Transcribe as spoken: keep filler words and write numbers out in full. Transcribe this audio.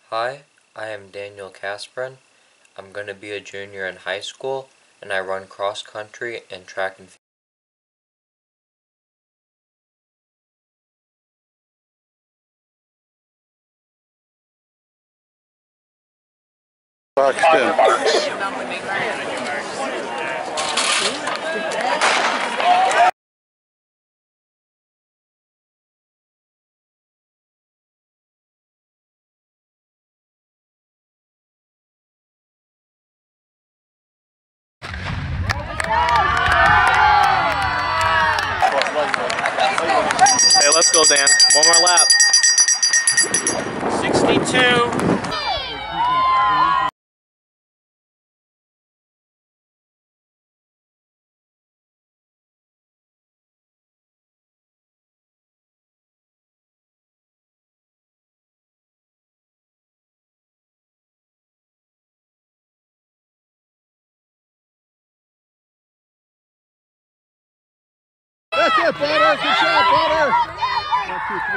Hi, I am Daniel Kasperan. I'm going to be a junior in high school, and I run cross country and track and field. Hey, let's go, Dan. One more lap. sixty-two. That's it, Butter. Good job, Butter.